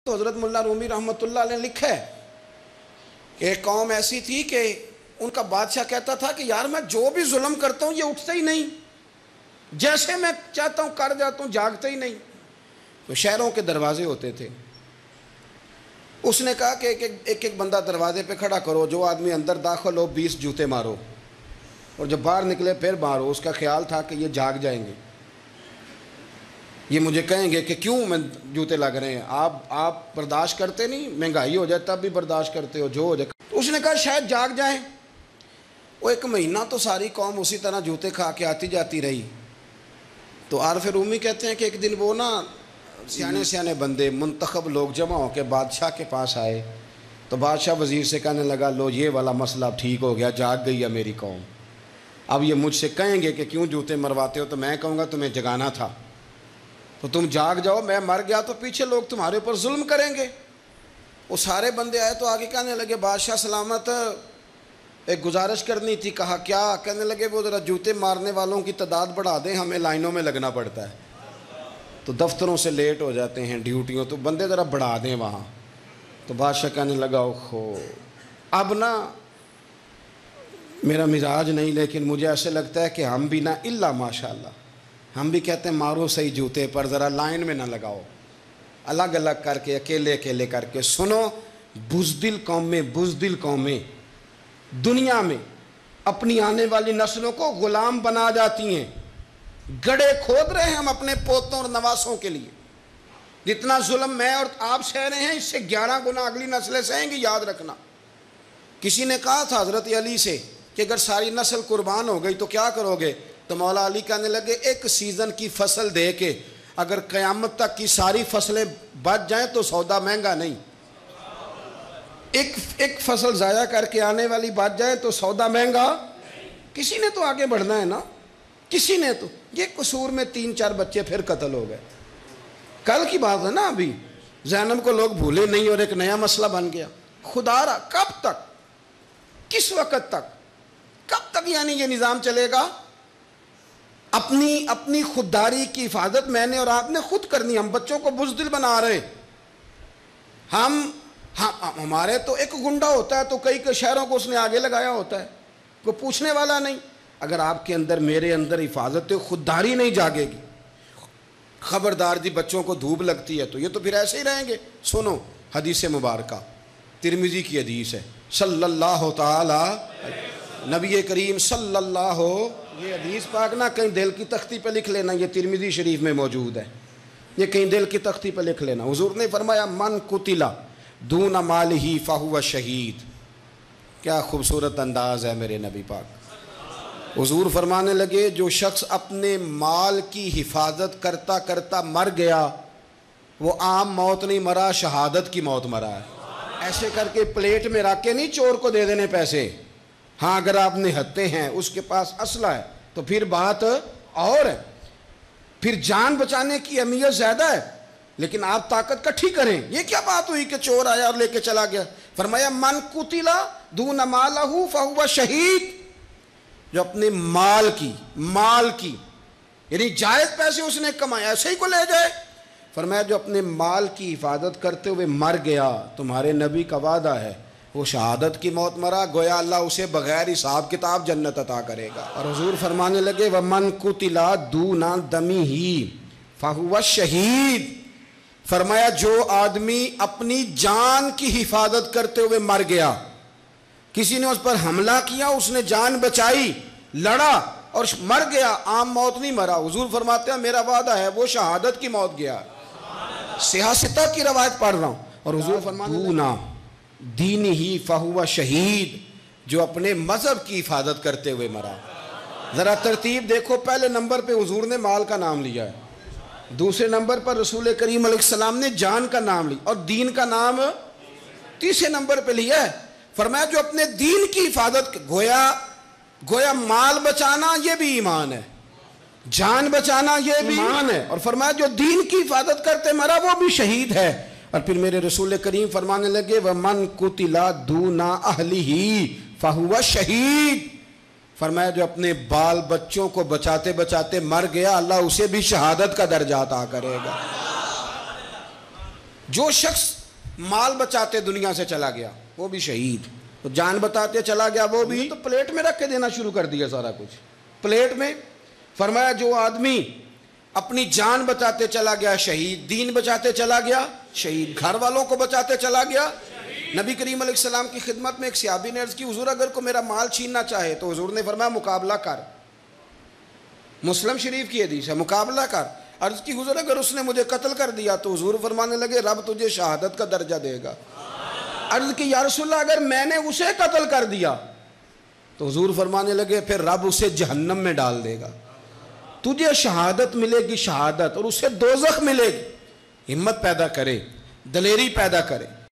تو حضرت ملا رومی رحمۃ اللہ علیہ نے لکھا ہے کہ ایک قوم ایسی تھی کہ ان کا بادشاہ کہتا تھا کہ یار میں جو بھی ظلم کرتا ہوں یہ اٹھتا ہی نہیں، جیسے میں چاہتا ہوں کر جاتا ہوں، جاگتا ہی نہیں۔ تو شہروں کے دروازے ہوتے تھے، اس نے کہا کہ ایک ایک بندہ دروازے پہ کھڑا کرو، جو آدمی اندر داخل ہو 20 جوتے مارو، اور جب باہر نکلے پھر مارو۔ اس کا خیال تھا کہ یہ جاگ جائیں گے، یہ مجھے کہیں گے کہ کیوں میں جوتے لگ رہے ہیں، آپ برداشت کرتے نہیں، مہنگائی ہو جائے تب بھی برداشت کرتے ہو، جو ہو جائے۔ اس نے کہا شاید جاگ جائیں۔ وہ 1 مہینہ تو ساری قوم اسی طرح جوتے کھا کے آتی جاتی رہی۔ تو عارف رومی کہتے ہیں کہ ایک دن وہ نا سیانے بندے منتخب لوگ جمع ہو کے بادشاہ کے پاس آئے، تو بادشاہ وزیر سے کہنے لگا لو یہ والا مسئلہ اب ٹھیک ہو گیا، جاگ گئی ہے میری قوم، اب یہ مجھ سے کہیں گے کہ کیوں جوتے مرواتے ہو تو میں کہوں گا تمہیں جگانا تھا، تو تم جاگ جاؤ، میں مر گیا تو پیچھے لوگ تمہارے اوپر ظلم کریں گے۔ وہ سارے بندے آئے تو آگے کہنے لگے بادشاہ سلامت ایک گزارش کرنی تھی۔ کہا کیا؟ کہنے لگے وہ ذرا جوتے مارنے والوں کی تعداد بڑھا دیں، ہمیں لائنوں میں لگنا پڑتا ہے، تو دفتروں سے لیٹ ہو جاتے ہیں ڈیوٹیوں، تو بندے ذرا بڑھا دیں وہاں۔ تو بادشاہ کہنے لگا اوہو اب نا میرا مزاج نہیں، لیکن مجھے ایسے لگتا ہے کہ ہم بھی نا الا ماشاء اللہ ہم بھی کہتے ہیں مارو صحیح جوتے پر، ذرا لائن میں نہ لگاؤ، الگ الگ کر کے اکیلے کر کے۔ سنو، بزدل قومیں دنیا میں اپنی آنے والی نسلوں کو غلام بنا جاتی ہیں، گڑھے کھود رہے ہیں ہم اپنے پوتوں اور نواسوں کے لیے۔ جتنا ظلم میں اور آپ سہ رہے ہیں اس سے 11 گنا اگلی نسلیں سہیں گی، یاد رکھنا۔ کسی نے کہا تھا حضرت علی سے کہ اگر ساری نسل قربان ہو گئی تو کیا کرو گے؟ تو مولا علی کہنے لگے ایک سیزن کی فصل دے کے اگر قیامت تک کی ساری فصلیں بچ جائیں تو سودا مہنگا نہیں، ایک فصل ضائع کر کے آنے والی بچ جائے تو سودا مہنگا۔ کسی نے تو آگے بڑھنا ہے نا، کسی نے تو۔ یہ قصور میں 3-4 بچے پھر قتل ہو گئے، کل کی بات ہے نا، ابھی زینب کو لوگ بھولے نہیں اور ایک نیا مسئلہ بن گیا۔ خدا را کب تک، کس وقت تک، کب تک یعنی یہ نظام چلے گا؟ اپنی خودداری کی حفاظت میں نے اور آپ نے خود کرنی۔ ہم بچوں کو بزدل بنا رہے، ہمارے تو ایک گنڈا ہوتا ہے تو کئی شہروں کو اس نے آگے لگایا ہوتا ہے، کوئی پوچھنے والا نہیں۔ اگر آپ کے اندر میرے اندر حفاظت خودداری نہیں جاگے گی، خبردار جی بچوں کو دھوپ لگتی ہے تو یہ تو پھر ایسے ہی رہیں گے۔ سنو حدیث مبارکہ، ترمذی کی حدیث ہے، صلی اللہ تعالی نبی کریم صلی اللہ، یہ حدیث پاک نہ کہیں دل کی تختی پہ لکھ لینا، یہ ترمذی شریف میں موجود ہے، یہ کہیں دل کی تختی پہ لکھ لینا۔ حضور نے فرمایا من قتل دون مالہ فہو شہید۔ کیا خوبصورت انداز ہے میرے نبی پاک۔ حضور فرمانے لگے جو شخص اپنے مال کی حفاظت کرتا کرتا مر گیا وہ عام موت نہیں مرا، شہادت کی موت مرا ہے۔ ایسے کر کے پلیٹ میں رکھ کے نہیں چور کو دے دینے پیسے۔ ہاں اگر آپ نہتے ہیں، اس کے پاس اسلحہ ہے تو پھر بات اور ہے، پھر جان بچانے کی اہمیت زیادہ ہے، لیکن آپ طاقت کٹھی کریں۔ یہ کیا بات ہوئی کہ چور آیا اور لے کے چلا گیا؟ فرمایا من قتل دون مالہ فہو شہید، جو اپنے مال کی یعنی جائز پیسے اس نے کمائے ایسے ہی کو لے جائے۔ فرمایا جو اپنے مال کی حفاظت کرتے ہوئے مر گیا، تمہارے نبی کا وعدہ ہے وہ شہادت کی موت مرا، گویا اللہ اسے بغیر حساب کتاب جنت عطا کرے گا۔ اور حضور فرمانے لگے وَمَنْ قُتِلَ دُونَ دَمِهِ فَهُوَ شہید۔ فرمایا جو آدمی اپنی جان کی حفاظت کرتے ہوئے مر گیا، کسی نے اس پر حملہ کیا، اس نے جان بچائی، لڑا اور مر گیا، عام موت نہیں مرا، حضور فرماتے ہیں میرا وعدہ ہے وہ شہادت کی موت گیا۔ سیاستہ کی روایت پڑھ رہا ہوں، اور حضور فرماتے ہیں دینہی فہو شہید، جو اپنے مذہب کی حفاظت کرتے ہوئے مرا۔ ذرا ترتیب دیکھو، پہلے نمبر پہ حضور نے مال کا نام لیا ہے، دوسرے نمبر پر رسول کریم علیہ السلام نے جان کا نام لیا، اور دین کا نام تیسرے نمبر پہ لیا ہے۔ فرمایا جو اپنے دین کی حفاظت، گویا مال بچانا یہ بھی ایمان ہے، جان بچانا یہ بھی ایمان ہے، اور فرمایا جو دین کی حفاظت کرتے مرا وہ بھی شہید ہے۔ اور پھر میرے رسول کریم فرمانے لگے وَمَنْ قُتِلَ دُونَ أَهْلِهِ فَهُوَ شہید۔ فرمایا جو اپنے بال بچوں کو بچاتے بچاتے مر گیا، اللہ اسے بھی شہادت کا درجہ عطا کرے گا۔ جو شخص مال بچاتے دنیا سے چلا گیا وہ بھی شہید، تو جان بتاتے چلا گیا وہ بھی، تو پلیٹ میں رکھ کے دینا شروع کر دیا سارا کچھ پلیٹ میں۔ فرمایا جو آدمی اپنی جان بچاتے چلا گیا شہید، دین بچاتے چلا گیا شہید، گھر والوں کو بچاتے چلا گیا۔ نبی کریم علیہ السلام کی خدمت میں ایک صحابی نے عرض کی حضور اگر کو میرا مال چھیننا چاہے تو حضور نے فرمایا مقابلہ کر، مسلم شریف کی حدیث ہے، مقابلہ کر۔ عرض کی حضور اگر اس نے مجھے قتل کر دیا تو حضور فرمانے لگے رب تجھے شہادت کا درجہ دے گا۔ عرض کی یا رسول اللہ اگر میں نے اسے قتل کر دیا تو حضور فرمانے لگے پھر رب اسے جہنم میں ڈال دے گا، تجھے شہادت ملے گی شہادت اور اسے دوزخ ملے گی۔ ہمت پیدا کرے، دلیری پیدا کرے۔